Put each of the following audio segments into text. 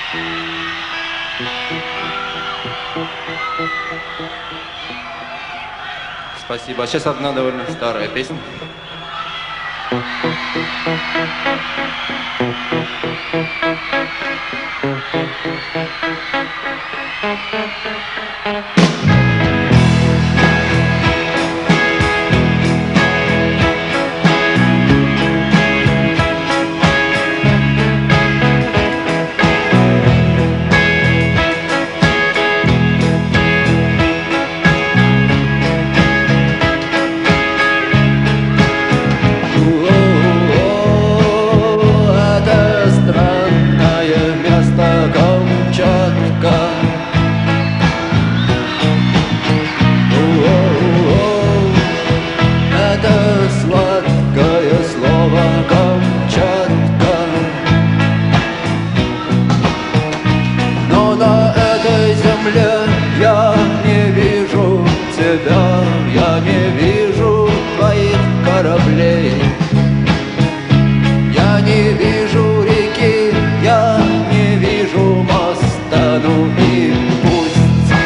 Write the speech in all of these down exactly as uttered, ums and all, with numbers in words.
Спасибо. Сейчас одна довольно старая песня. Я не вижу тебя, я не вижу твоих кораблей. Я не вижу реки, я не вижу моста, ну и пусть.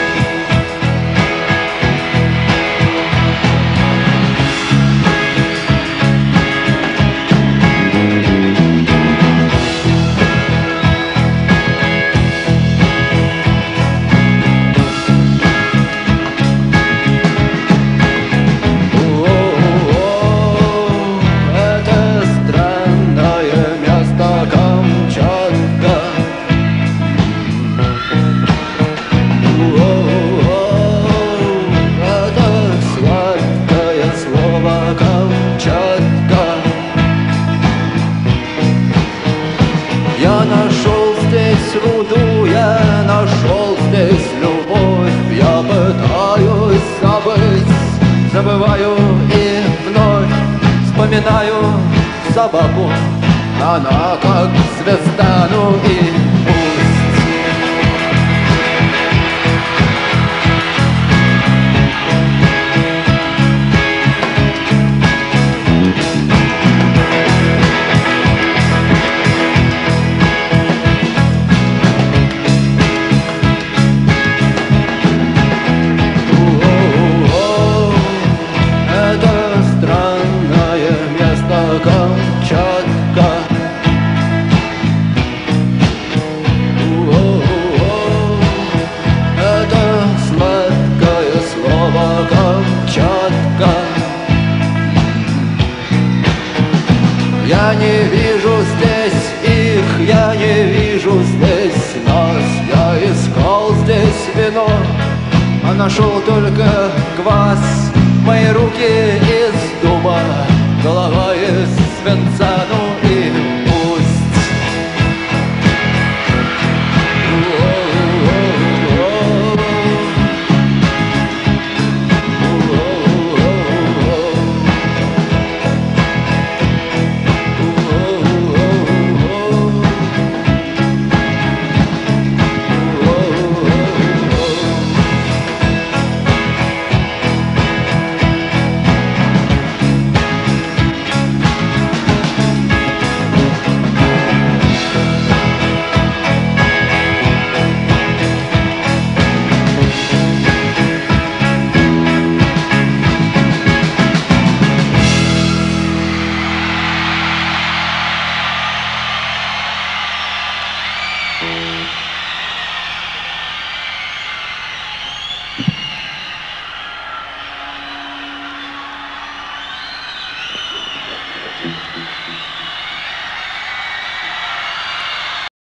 Я нашел здесь руду, я нашел здесь любовь. Я пытаюсь забыть, забываю и вновь вспоминаю собаку. Она как звезда, ну и пусть. Камчатка. Это сладкое слово Камчатка. Я не вижу здесь их, я не вижу здесь нас. Я искал здесь вино, а нашел только квас. Мои руки из дуба, голова из свинца.